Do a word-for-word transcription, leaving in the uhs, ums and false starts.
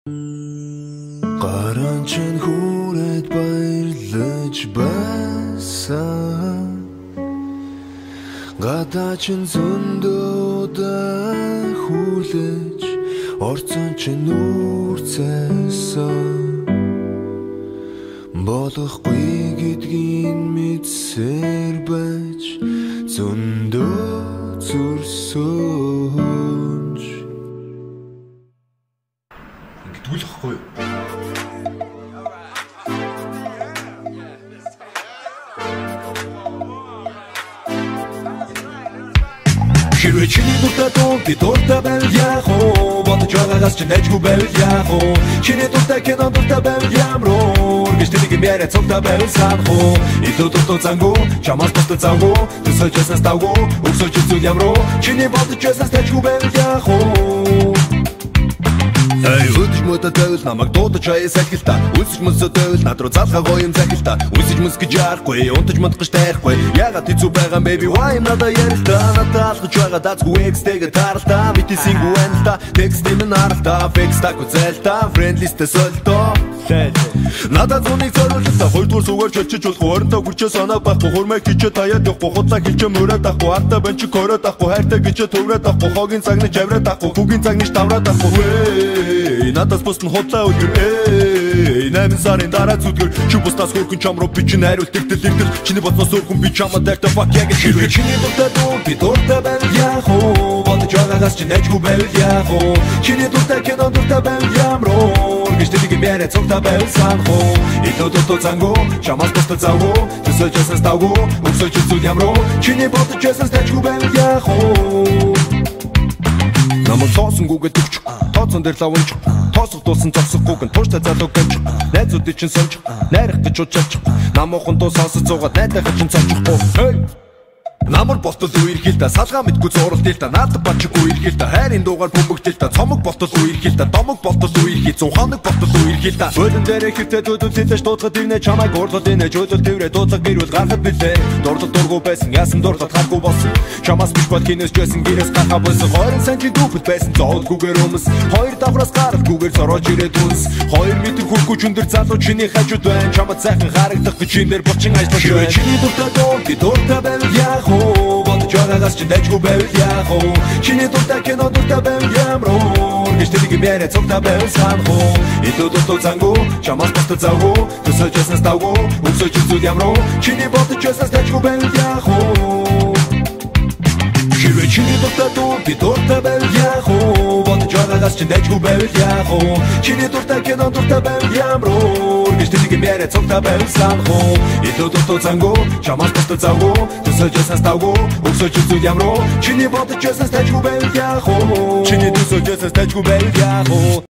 Гаранчин хүрээд баярлаж байсан гадаачин зөндөөдөө хүлээж орцон чин нүрцээсэн болохгүй гэдгийг мэдсээр байж зөндөө зүрсөнж Тэгвэл ахгүй юу? Хэрвээ чиний дуртай дуу би дуртай байвал яах вэ? Бодож байгаагаас чи найжгүй байвал яах вэ? Чиний дуртай кино дуртай байвал ямруу? Гэж тэнийг юм яриа цогтой байвал санах уу? Илүү дуртай зангуу, чамаас босдог зангуу, төсөж яснаас тавгуу, өгсөж зүйл ямруу? Чиний бодож яснаас найжгүй байвал яах вэ? Эй, өдөж мөдө дэвэл намайг дуудаж аяа сахилта. Үлсэж мөсөө дэвэл над руу залхаа гоё юм захилта. Үлсэж мөс гэж яахгүй, унтаж модгож тайрахгүй. Ягаад хэцүү байгаа baby why юм надаа ярилта. Надад алхаж байгаа дацгүй экстэйгээ таралта. Битисинг уэнта, текстийн наралта. Фекстаг үзэлта, френдлистэ солто. Надад зунийг зориултаа хоёрдугаар сүгээр чөлчөж болох орондоо хүчээ санаа байхгүй хурмаа хичээ таяад явахгүй худлаа хилчээ мөрөөд авахгүй артаа бэнч короод авахгүй хайртай гэж төврөөд авахгүй хогийн цагны чавраад авахгүй хүүгийн цагны тавраад авахгүй надаас бусна худлаа өдөр эй найман сарын дараа зүтгэр чи бусдаас хөрхөн чам руу би чинь хариулт тэгтэл тэгтэл чиний бодноос хөрхөн би чамаа дайртай fuck яг хэрвээ чиний дуртай дуу би дуртай байвал яах вэ бодож байгаагаас чи найжгүй байвал яах вэ чиний дуртай кино дуртай байвал ямруу гэж тэнийг юм яриа цогтой байвал санах уу илүү дуртай зангуу чамаас босдог зангуу төсөж яснаас тавгуу өгсөж зүйл ямруу чиний бодож яснаас найжгүй байвал яах вэ намайг тоосонгүйгээ төгч тооцон дээр лавнч тоосох дуусан зогсохгүйг нь тууштай залуу гэнч найзуудын чинь сонж найрахтаж учаач намуухан дуу сонсож зуугаад найдахад чинь цочхгүй Намар болтол үерхэл та салгаа мэдгүй зуралт ил та наадах бачгүй ирхэл та хайрын дуугаар бөмбөгдөл та цомог болтол үерхэл та домог болтол үерхэл зүүн хоног болтол үерхэл та өлөн дээр ихтэй дүүдүүлж дуудахад ирнэ чамайг уурлал инэ жөөлөл тэрэ дуудлага гэрүүл гарахад билээ дурдал дургу байсан ясан дурдал харахгүй болсон чамаас биш бол кинос жэсэн гэрээс гахаа болсон хоёрын санчи дүүпэл байсан зоолгүйгээр өмс хоёр давхраас гаралгүйгээр сорож ирээд үнс хоёр метр хүрхгүй чүндэр залуу чиний хажууд байна чамд сайхан харагдах гэж чин дээр бочин ажиллаж байна чиний дуртай дуу би дуртай байвал яах бодож байгаагаас чи найжгүй байвал яах вэ чиний дуртай кино дуртай байвал ямруу гэж тэнийг юм яриа цогтой байвал санах уу илүү дуртай зангуу чамаас босдог зангуу төсөж яснаас тавгуу өгсөж зүйл ямруу чиний бодож яснаас найжгүй байвал яах вэ хэрвээ чиний дуртай дуу би дуртай байвал яах вэ бодож байгаагаас чи найжгүй байвал яах вэ чиний дуртай кино дуртай байвал ямруу гэж тэнийг юм яриа цогтой байвал санах уу илүү дуртай зангуу чамаас босдог зангуу төсөж яснаас тавгуу өгсөж зүйл ямруу чиний бодож яснаас найжгүй байвал яах вэ чиний төсөж яснаас найжгүй байвал яах вэ